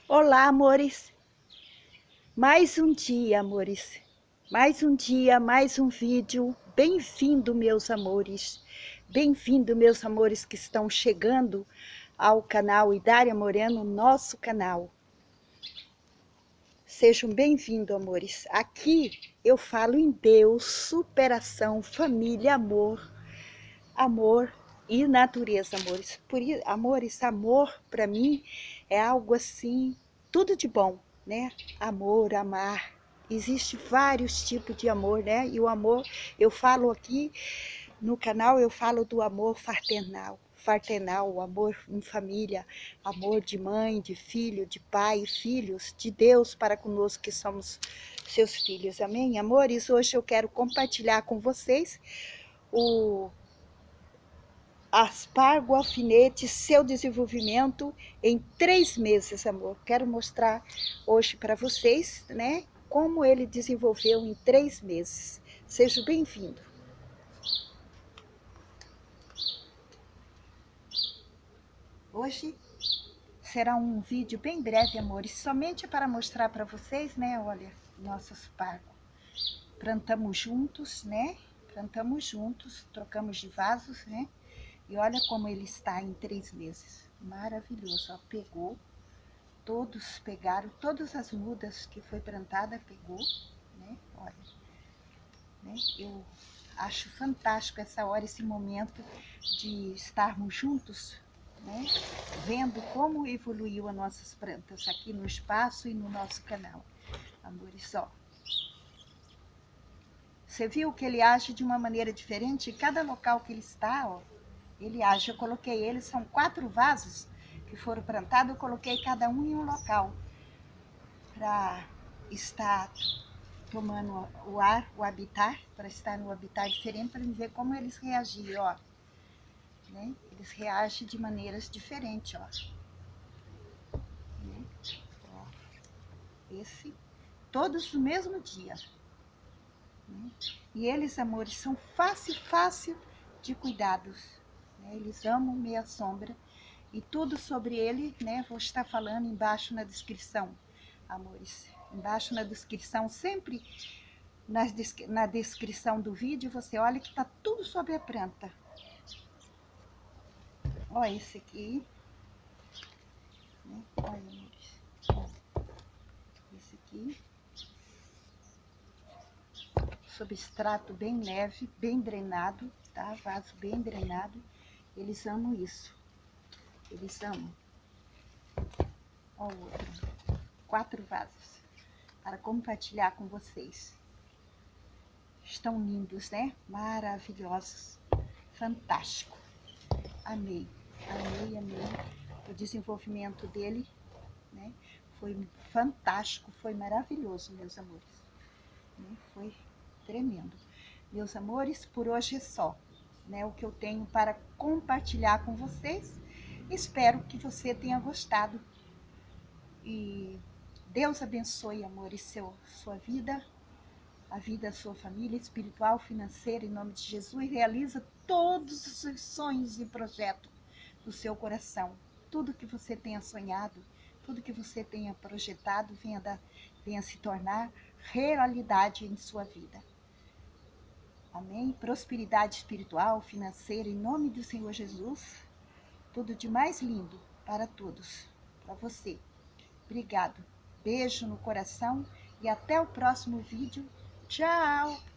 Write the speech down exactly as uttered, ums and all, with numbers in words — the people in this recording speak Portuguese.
Olá, amores. Mais um dia, amores. Mais um dia, mais um vídeo. Bem-vindo, meus amores. Bem-vindo, meus amores que estão chegando ao canal Idária Moreno, nosso canal. Sejam bem-vindos, amores. Aqui eu falo em Deus, superação, família, amor, amor e natureza, amores. Por isso, amores, amor para mim é algo assim, tudo de bom, né? Amor, amar. Existe vários tipos de amor, né? E o amor, eu falo aqui no canal, eu falo do amor fraternal. Fraternal, o amor em família, amor de mãe, de filho, de pai, filhos, de Deus para conosco que somos seus filhos. Amém, amores? Hoje eu quero compartilhar com vocês o aspargo alfinete, seu desenvolvimento em três meses, amor. Quero mostrar hoje para vocês, né, como ele desenvolveu em três meses. Seja bem-vindo. Hoje será um vídeo bem breve, amores, somente para mostrar para vocês, né, olha, nosso aspargo. Plantamos juntos, né, plantamos juntos, trocamos de vasos, né, e olha como ele está em três meses. Maravilhoso, ó, pegou. Todos pegaram, todas as mudas que foi plantada pegou, né? Olha, né? Eu acho fantástico essa hora, esse momento de estarmos juntos, né? Vendo como evoluiu as nossas plantas aqui no espaço e no nosso canal. Amores, ó. Você viu que ele age de uma maneira diferente? Em cada local que ele está, ó, ele age. Eu coloquei ele, são quatro vasos que foram plantados, eu coloquei cada um em um local para estar tomando o ar, o habitat, para estar no habitat diferente, para ver como eles reagiram, ó. Né? Eles reagem de maneiras diferentes, ó. Né? Ó. Esse, todos no mesmo dia. Né? E eles, amores, são fácil, fácil de cuidados. Né? Eles amam meia sombra. E tudo sobre ele, né, vou estar falando embaixo na descrição, amores. Embaixo na descrição, sempre nas, na descrição do vídeo, você olha que tá tudo sobre a planta. Olha esse aqui. Né? Olha, amores. Olha. Esse aqui. Substrato bem leve, bem drenado, tá? Vaso bem drenado. Eles amam isso. Eles amam. Olha o outro. Quatro vasos para compartilhar com vocês. Estão lindos, né? Maravilhosos. Fantástico. Amei. Amei, amei. O desenvolvimento dele, né? Foi fantástico, foi maravilhoso, meus amores. Né? Foi tremendo. Meus amores, por hoje é só, né? O que eu tenho para compartilhar com vocês. Espero que você tenha gostado. E Deus abençoe, amores, seu, sua vida, a vida da sua família, espiritual, financeira, em nome de Jesus, e realiza todos os seus sonhos e projetos do seu coração. Tudo que você tenha sonhado, tudo que você tenha projetado, venha, da, venha se tornar realidade em sua vida. Amém? Prosperidade espiritual, financeira, em nome do Senhor Jesus. Tudo de mais lindo para todos, para você. Obrigado. Beijo no coração e até o próximo vídeo. Tchau!